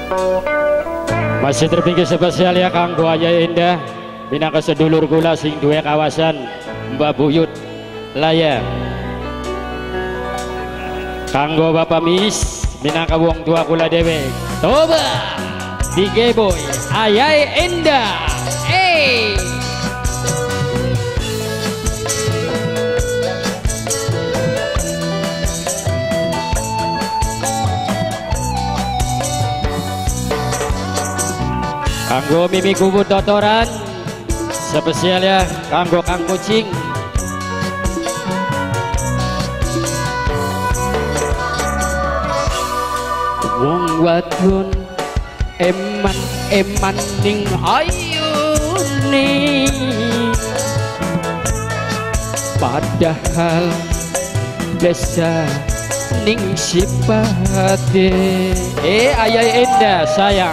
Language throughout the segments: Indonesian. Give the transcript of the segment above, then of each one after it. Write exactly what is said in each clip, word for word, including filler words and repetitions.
Masih terpikir spesial ya kanggo Ayah Indah minangka sedulur kula sing duwe kawasan Mbak Buyut Laya. Kanggo Bapak Mis minangka wong tua kula dhewe. Toba Dige Boy Ayah Indah. Eh kanggo Mimi Kubut Totoran spesial ya kanggo Kang Kucing. Wong wadon eman eman ning ayune padahal desa ning sipate. Eh Ayah Indah sayang.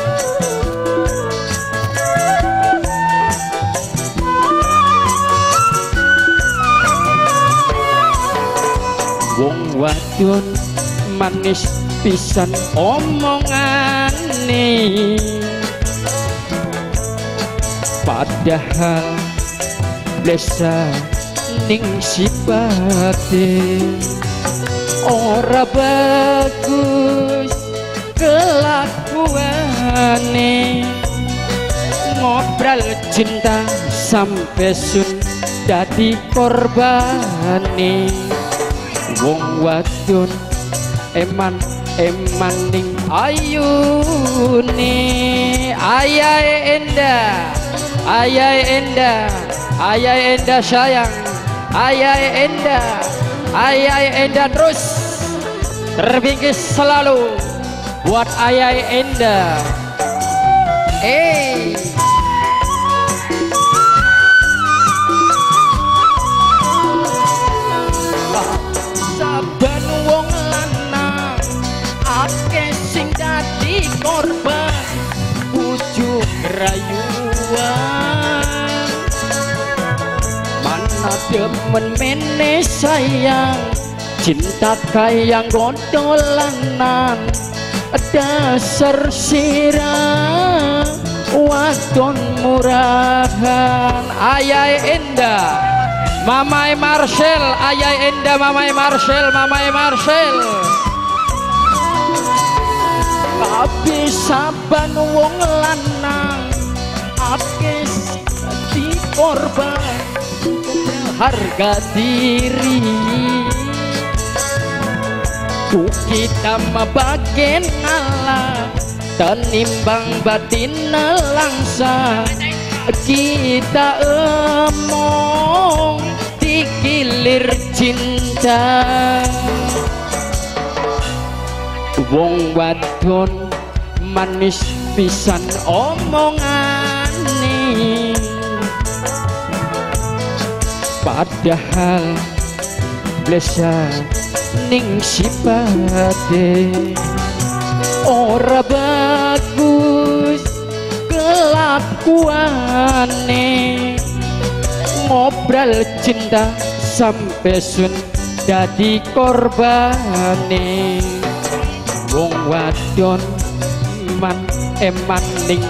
Wong wadon manis pisan omongane padahal desa ning sipate ora bagus kelakuane ngobrol cinta sampai sun dadi korbane. Wong wadon eman eman ning ayune Ayah Indah, Ayah Indah, Ayah Indah sayang, Ayah Indah, Ayah Indah terus terbingkis selalu buat Ayah Indah. Eh saban wong lanang akeh sing dadi korban bujuk rayuan mana demen mene sayang cinta kayang gondolanan dasar sirah wadon murahan. Ayah Indah Mamai Marcel, Ayah Indah, Mamai Marcel, Mamai Marcel. Tapi saban wong lanang akeh di korban harga diri. Ku kita mabagen ngalah tenimbang batin langsa kita emong digilir cinta. Wong wadon manis pisan omongane padahal blesa ning sipate ora bagus kelakuane ngobrol cinta sampai sun dadi korbane. Wong wadon man eman ning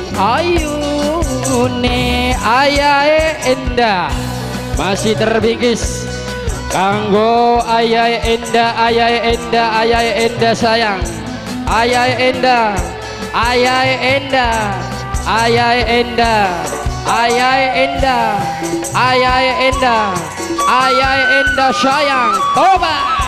ayune Ayah Indah masih terbingkis kanggo Ayah Indah, Ayah Indah, Ayah Indah sayang, Ayah Indah, Ayah Indah, Ayah Indah, Ayah Indah, Ayah Indah, Ayah Indah sayang. Toba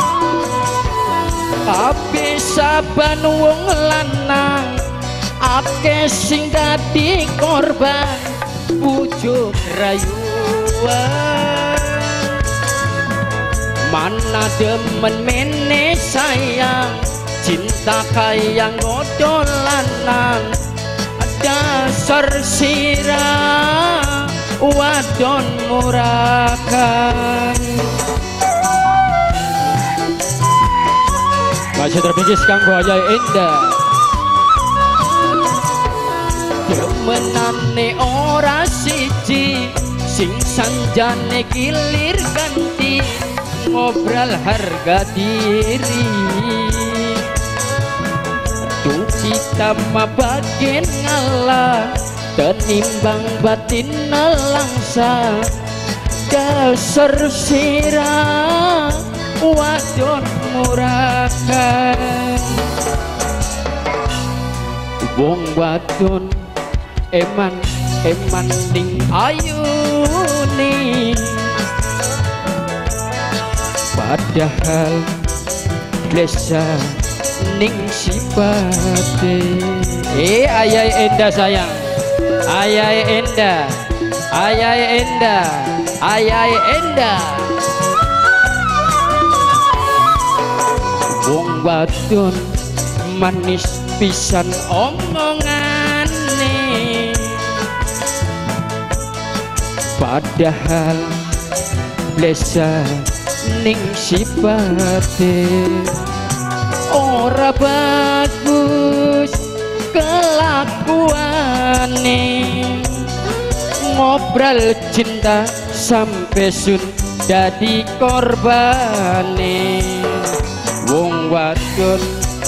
tapi saban wong lanang akeh sing dadi korban bujuk rayuan mana demen mene sayang cinta kayang godolanan dasar sirah wadon murakan. Masih terpingkis kanggo Ayah Indah. Demenane ora siji sing sanjane gilir ganti ngobrol harga diri tuh kita mabagen ngalah tenimbang batin nelangsa dasar sirah wadon murahan wong wadon eman eman ning ayuni padahal blesa ning sipate. Eh ayai Enda sayang, ayai Enda, ayai Enda, ayai Enda. Wong wadon manis pisan omongane, padahal blesa ning sipate. Ora bagus kelakuane, ngobrol cinta sampai sun dadi korbane. Wong wadon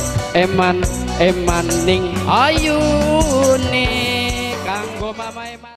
eman eman ning ayune kanggo mama eman.